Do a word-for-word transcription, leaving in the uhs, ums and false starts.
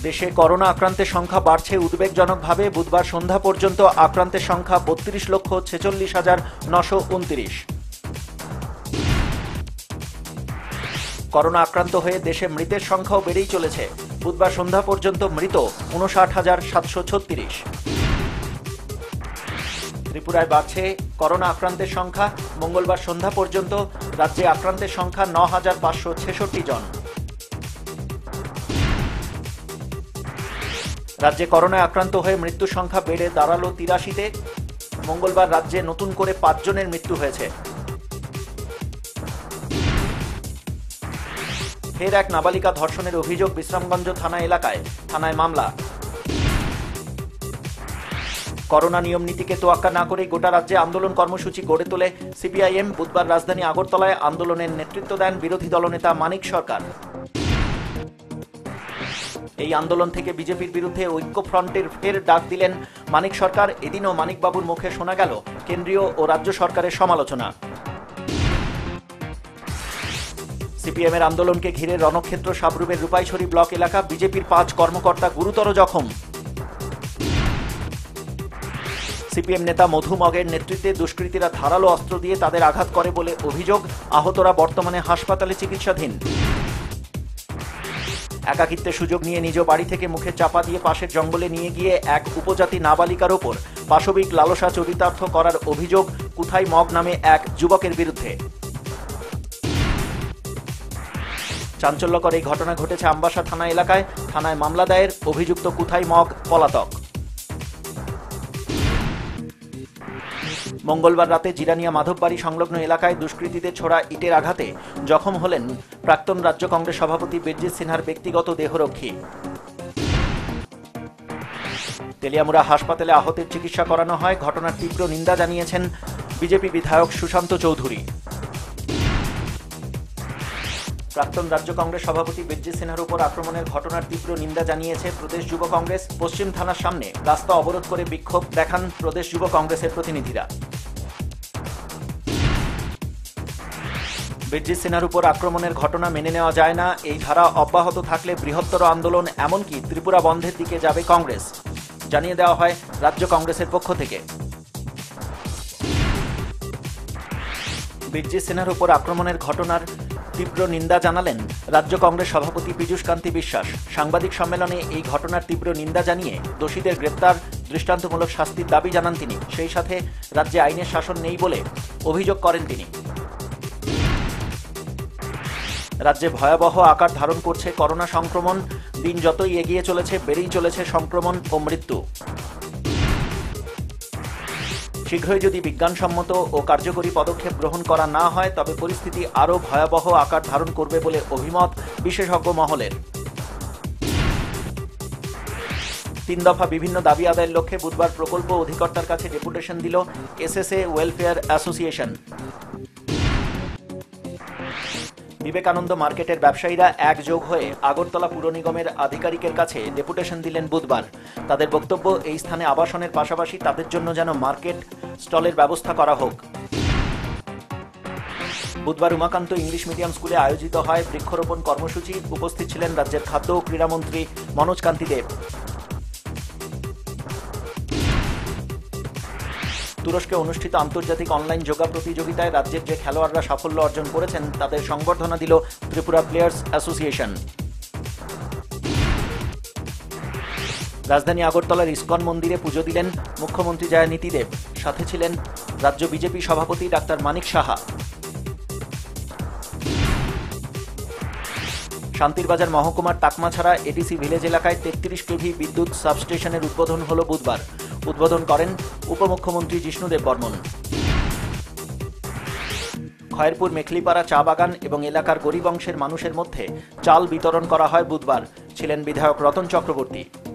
দেশে করোনা আক্রান্তের সংখ্যা বাড়ছে উদ্বেগজনকভাবে। বুধবার সন্ধ্যা পর্যন্ত আক্রান্তের সংখ্যা বত্রিশ লক্ষ ছেচল্লিশ হাজার নশো উনত্রিশ। করোনা আক্রান্ত হয়ে দেশে মৃতের সংখ্যাও বেড়েই চলেছে। বুধবার সন্ধ্যা পর্যন্ত মৃত উনষাট হাজার সাতশো ছত্রিশ। ত্রিপুরায় বাড়ছে করোনা আক্রান্তের সংখ্যা। মঙ্গলবার সন্ধ্যা পর্যন্ত রাজ্যে আক্রান্তের সংখ্যা ন হাজার পাঁচশো ছেষট্টি জন। রাজ্যে করোনায় আক্রান্ত হয়ে মৃত্যুর সংখ্যা বেড়ে দাঁড়ালো তিরাশিতে। মঙ্গলবার রাজ্যে নতুন করে পাঁচ জনের মৃত্যু হয়েছে। ফের এক নাবালিকা ধর্ষণের অভিযোগ বিশ্রামগঞ্জ থানা এলাকায়, থানায় মামলা। করোনা নিয়ম নীতিকে তোয়াক্কা না করে গোটা রাজ্যে আন্দোলন কর্মসূচি গড়ে তোলে সিপিআইএম। বুধবার রাজধানী আগরতলায় আন্দোলনের নেতৃত্ব দেন বিরোধী দলনেতা মানিক সরকার। এই আন্দোলন থেকে বিজেপির বিরুদ্ধে ঐক্যফ্রন্টের ফের ডাক দিলেন মানিক সরকার। এদিনও মানিকবাবুর মুখে শোনা গেল কেন্দ্রীয় ও রাজ্য সরকারের সমালোচনা। সিপিএম এর আন্দোলনকে ঘিরে রণক্ষেত্র সাবরুমের রূপাইছড়ি ব্লক এলাকা। বিজেপির পাঁচ কর্মকর্তা গুরুতর জখম। সিপিএম নেতা মধু মগের নেতৃত্বে দুষ্কৃতীরা ধারালো অস্ত্র দিয়ে তাদের আঘাত করে বলে অভিযোগ। আহতরা বর্তমানে হাসপাতালে চিকিৎসাধীন। একাকিত্বের সুযোগ নিয়ে নিজ বাড়ি থেকে মুখে চাপা দিয়ে পাশের জঙ্গলে নিয়ে গিয়ে এক উপজাতি নাবালিকার ওপর পাশবিক লালসা চরিতার্থ করার অভিযোগ কুথাই মগ নামে এক যুবকের বিরুদ্ধে। চাঞ্চল্যকর এই ঘটনা ঘটেছে আমবাসা থানা এলাকায়। থানায় মামলা দায়ের। অভিযুক্ত কুথাই মগ পলাতক। মঙ্গলবার রাতে জিরানিয়া মাধববাড়ি সংলগ্ন এলাকায় দুষ্কৃতীদের ছোড়া ইটের আঘাতে জখম হলেন প্রাক্তন রাজ্য কংগ্রেস সভাপতি বীরজিৎ সিনহার ব্যক্তিগত দেহরক্ষী। তেলিয়ামুড়া হাসপাতালে আহতের চিকিৎসা করানো হয়। ঘটনার তীব্র নিন্দা জানিয়েছেন বিজেপি বিধায়ক সুশান্ত চৌধুরী। প্রাক্তন রাজ্য কংগ্রেস সভাপতি বীরজিৎ সিনহার উপর আক্রমণের ঘটনার তীব্র নিন্দা জানিয়েছে প্রদেশ যুব কংগ্রেস। পশ্চিম থানার সামনে রাস্তা অবরোধ করে বিক্ষোভ দেখান প্রদেশ যুব কংগ্রেসের প্রতিনিধিরা। বীরজিৎ সিনহার উপর আক্রমণের ঘটনা মেনে নেওয়া যায় না। এই ধারা অব্যাহত থাকলে বৃহত্তর আন্দোলন, এমনকি ত্রিপুরা বন্ধের দিকে যাবে কংগ্রেস, জানিয়ে দেওয়া হয় রাজ্য কংগ্রেসের পক্ষ থেকে। বীরজিৎ সিনহার উপর আক্রমণের ঘটনার তীব্র নিন্দা জানালেন রাজ্য কংগ্রেস সভাপতি পীযূষ কান্তি বিশ্বাস। সাংবাদিক সম্মেলনে এই ঘটনার তীব্র নিন্দা জানিয়ে দোষীদের গ্রেপ্তার, দৃষ্টান্তমূলক শাস্তির দাবি জানান তিনি। সেই সাথে রাজ্যে আইনের শাসন নেই বলে অভিযোগ করেন তিনি। রাজ্যে ভয়াবহ আকার ধারণ করছে করোনা সংক্রমণ। দিন যতই এগিয়ে চলেছে বেড়েই চলেছে সংক্রমণ ও মৃত্যু। শীঘ্রই যদি বিজ্ঞানসম্মত ও কার্যকরী পদক্ষেপ গ্রহণ করা না হয় তবে পরিস্থিতি আরও ভয়াবহ আকার ধারণ করবে বলে অভিমত বিশেষজ্ঞ মহলের। তিন দফা বিভিন্ন দাবি আদায়ের লক্ষ্যে বুধবার প্রকল্প অধিকর্তার কাছে ডেপুটেশন দিল এসএসএ ওয়েলফেয়ার অ্যাসোসিয়েশন। বিবেকানন্দ মার্কেটের ব্যবসায়ীরা একযোগ হয়ে আগরতলা পুর নিগমের আধিকারিকের কাছে ডেপুটেশন দিলেন বুধবার। তাদের বক্তব্য, এই স্থানে আবাসনের পাশাপাশি তাদের জন্য যেন মার্কেট স্টলের ব্যবস্থা করা হোক। বুধবার উমাকান্ত ইংলিশ মিডিয়াম স্কুলে আয়োজিত হয় বৃক্ষরোপণ কর্মসূচি। উপস্থিত ছিলেন রাজ্যের খাদ্য ও ক্রীড়ামন্ত্রী মনোজ কান্তি দেব। তুরস্কে অনুষ্ঠিত আন্তর্জাতিক অনলাইন যোগা প্রতিযোগিতায় রাজ্যের যে খেলোয়াড়রা সাফল্য অর্জন করেছেন তাদের সংবর্ধনা দিল ত্রিপুরা প্লেয়ার্স অ্যাসোসিয়েশন। রাজধানী আগরতলার ইসকন মন্দিরে পুজো দিলেন মুখ্যমন্ত্রী জয়ানিতি দেব। সাথে ছিলেন রাজ্য বিজেপি সভাপতি ডাক্তার মানিক সাহা। শান্তিরবাজার মহকুমার টাকমাছড়া এডিসি ভিলেজ এলাকায় তেত্রিশ কেভি বিদ্যুৎ সাবস্টেশনের উদ্বোধন হল বুধবার। উদ্বোধন করেন উপমুখ্যমন্ত্রী জিষ্ণুদেব বর্মন। খয়েরপুর মেখলিপাড়া চা বাগান এবং এলাকার গরিব অংশের মানুষের মধ্যে চাল বিতরণ করা হয় বুধবার। ছিলেন বিধায়ক রতন চক্রবর্তী।